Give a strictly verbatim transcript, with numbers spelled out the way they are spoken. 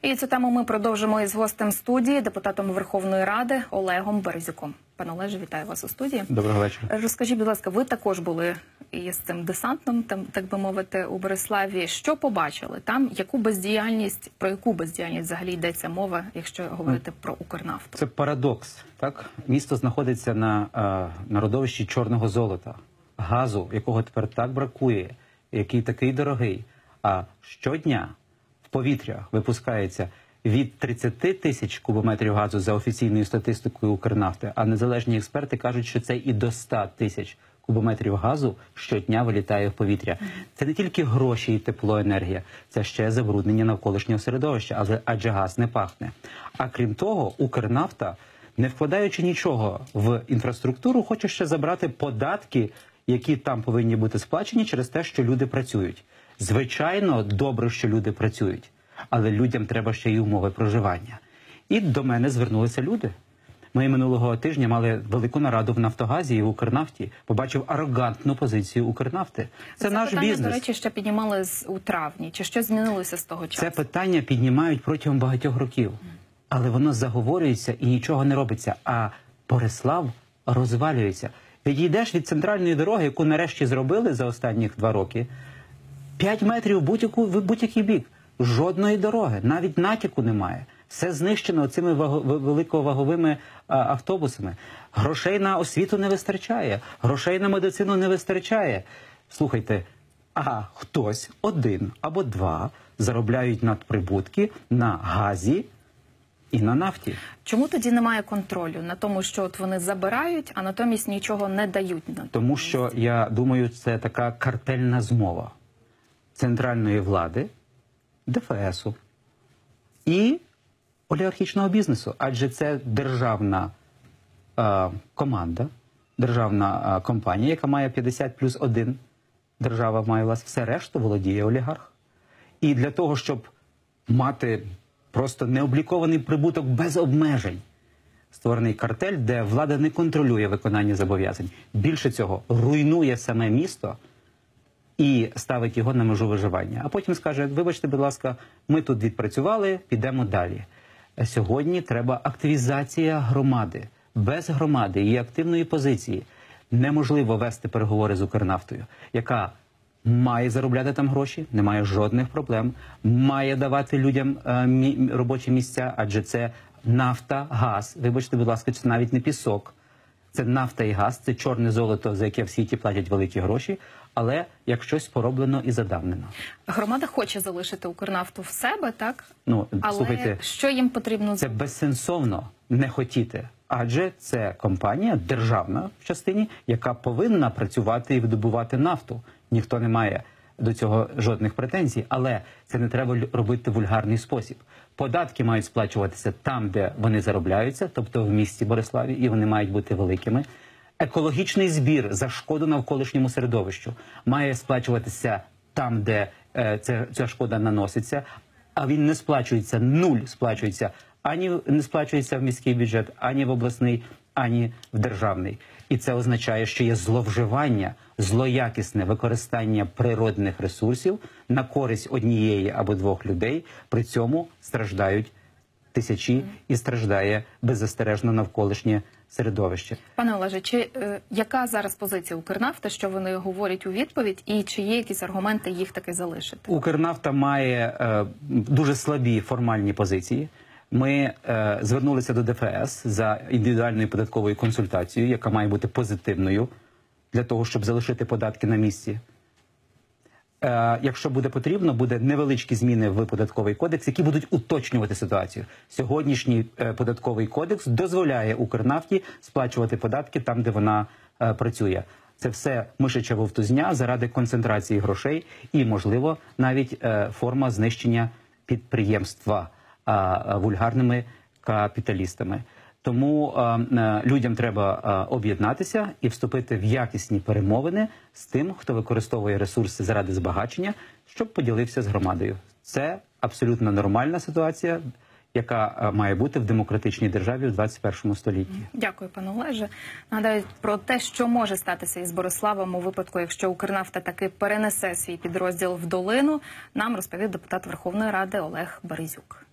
І цю тему ми продовжимо із гостем студії, депутатом Верховної Ради Олегом Березюком. Пане Олеже, вітаю вас у студії. Доброго вечора. Розкажіть, будь ласка, ви також були із цим десантом, там, так би мовити, у Бориславі. Що побачили там? Яку бездіяльність, про яку бездіяльність взагалі йдеться мова, якщо говорити про Укрнафту? Це парадокс, так? Місто знаходиться на, на родовищі чорного золота, газу, якого тепер так бракує, який такий дорогий. А щодня в повітря випускається від тридцяти тисяч кубометрів газу за офіційною статистикою Укрнафти, а незалежні експерти кажуть, що це і до ста тисяч кубометрів газу щодня вилітає в повітря. Це не тільки гроші і теплоенергія, це ще забруднення навколишнього середовища, але адже газ не пахне. А крім того, Укрнафта, не вкладаючи нічого в інфраструктуру, хоче ще забрати податки, які там повинні бути сплачені через те, що люди працюють. Звичайно, добре, що люди працюють, але людям треба ще й умови проживання. І до мене звернулися люди. Ми минулого тижня мали велику нараду в Нафтогазі і в Укрнафті. Побачив арогантну позицію Укрнафти. Це, це наш питання, бізнес. до речі, ще піднімали з, у травні. Чи що змінилося з того часу? Це питання піднімають протягом багатьох років. Але воно заговорюється і нічого не робиться. А Борислав розвалюється. Відійдеш від центральної дороги, яку нарешті зробили за останніх два роки, п'ять метрів в будь-який бік. Жодної дороги, навіть натяку немає. Все знищено цими великоваговими а, автобусами. Грошей на освіту не вистачає, грошей на медицину не вистачає. Слухайте, а хтось один або два заробляють надприбутки на газі і на нафті. Чому тоді немає контролю на тому, що от вони забирають, а натомість нічого не дають? На Тому що, я думаю, це така картельна змова центральної влади, ДФСу і олігархічного бізнесу. Адже це державна е, команда, державна е, компанія, яка має п'ятдесят плюс один. Держава має власне, все решту володіє олігарх. І для того, щоб мати просто необлікований прибуток без обмежень, створений картель, де влада не контролює виконання зобов'язань. Більше цього, руйнує саме місто і ставить його на межу виживання. А потім скаже, вибачте, будь ласка, ми тут відпрацювали, підемо далі. Сьогодні треба активізація громади. Без громади і активної позиції неможливо вести переговори з Укрнафтою, яка має заробляти там гроші, не має жодних проблем, має давати людям е, мі, робочі місця, адже це нафта, газ. Вибачте, будь ласка, це навіть не пісок. Це нафта і газ, це чорне золото, за яке в світі платять великі гроші, але як щось пороблено і задавнено. Громада хоче залишити Укрнафту в себе, так? Ну, але слухайте, що їм потрібно? Це безсенсовно не хотіти, адже це компанія державна в частині, яка повинна працювати і видобувати нафту. Ніхто не має до цього жодних претензій, але це не треба робити в вульгарний спосіб. Податки мають сплачуватися там, де вони заробляються, тобто в місті Бориславі, і вони мають бути великими. Екологічний збір за шкоду навколишньому середовищу має сплачуватися там, де е, ця, ця шкода наноситься, а він не сплачується, нуль сплачується, ані не сплачується в міський бюджет, ані в обласний, ані в державний. І це означає, що є зловживання, злоякісне використання природних ресурсів на користь однієї або двох людей, при цьому страждають тисячі і страждає беззастережно навколишнє середовище. Пане Олеже, чи е, яка зараз позиція Укрнафти, що вони говорять у відповідь, і чи є якісь аргументи їх таки залишити? Укрнафта має е, дуже слабі формальні позиції. Ми е, звернулися до ДФС за індивідуальною податковою консультацією, яка має бути позитивною для того, щоб залишити податки на місці. Е, якщо буде потрібно, буде невеличкі зміни в податковий кодекс, які будуть уточнювати ситуацію. Сьогоднішній е, податковий кодекс дозволяє Укрнафті сплачувати податки там, де вона е, працює. Це все мишача вовтузня заради концентрації грошей і, можливо, навіть е, форма знищення підприємства а, вульгарними капіталістами. Тому а, людям треба а, об'єднатися і вступити в якісні перемовини з тим, хто використовує ресурси заради збагачення, щоб поділився з громадою. Це абсолютно нормальна ситуація, яка має бути в демократичній державі в двадцять першому столітті. Дякую, пане Олеже. Нагадаю про те, що може статися із Бориславом у випадку, якщо Укрнафта таки перенесе свій підрозділ в долину, нам розповів депутат Верховної Ради Олег Березюк.